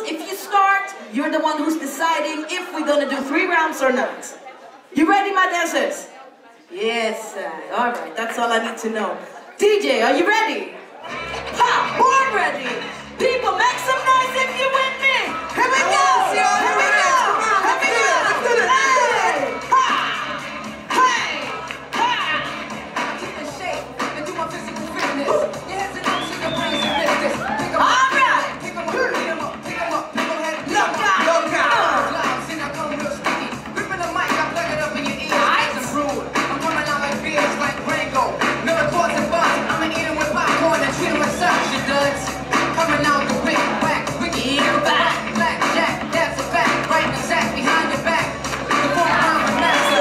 If you start, you're the one who's deciding if we're gonna do 3 rounds or not. You ready, my dancers? Yes, all right, that's all I need to know. DJ, are you ready? Ha! Born ready! People, make some noise if you're with me! Here we go! Here we go! Here we go! Hey! Ha! Hey! Ha! Keep in shape and do my physical fitness. Your heads and arms in your brains and business. All right! Pick them up, pick them up, pick them up. People head Loca! Loca! Lives and I come real sticky. Gripping the mic, I plug it up in your ears. I'm rude. I'm coming out like beers, like Rango. Never cause and buzz. I'ma eat them with popcorn and treat them with such. You duds. Coming out the big whack, wicked ear back, black jack, that's a fact, right in the sack behind your back. The full time of master.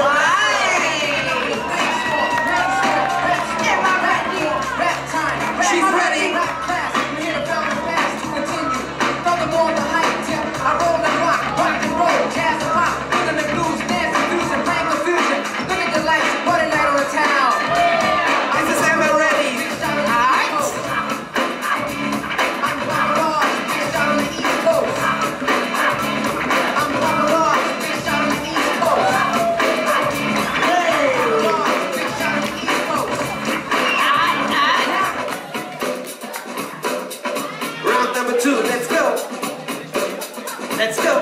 Am I ready? Rap time. She's ready. Rap class. I'm here to build the past to continue. Furthermore, the hype tip. I roll and rock and roll, jazz and pop, feeling the blues, dance and fusion, playing confusion. Look at the lights, what a night on the town. This is Am I ready? Let's go. Let's go.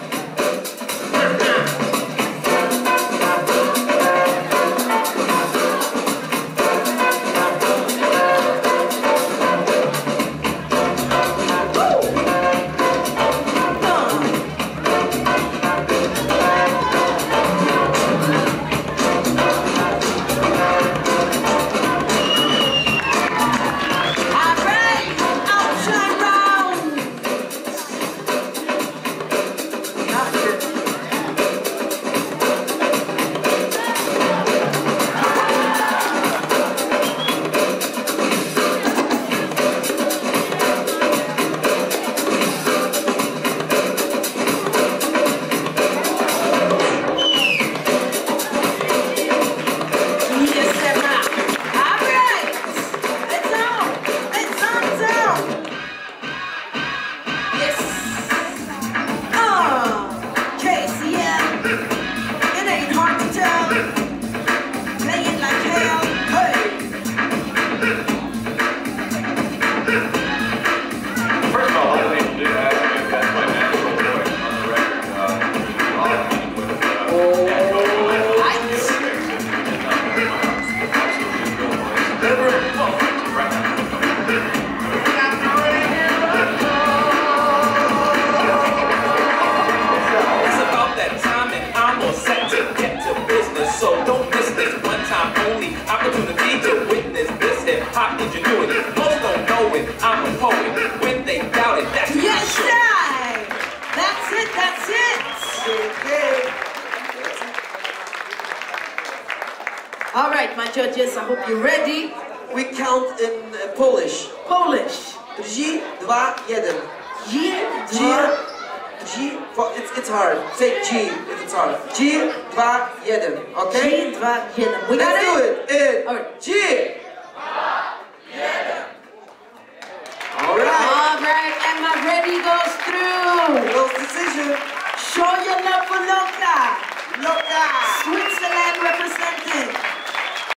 All right, my judges, I hope you're ready. We count in Polish. Polish. 3, 2, 1. G, 2, it's hard. Say G if it's hard. G, 2, 1. Okay? G, 2, 1. We got it? Let's do it. All right. G, 2, 1. All right. All right, and my ready goes through. Goes decision. Show your love for Loca. Loca. Sweet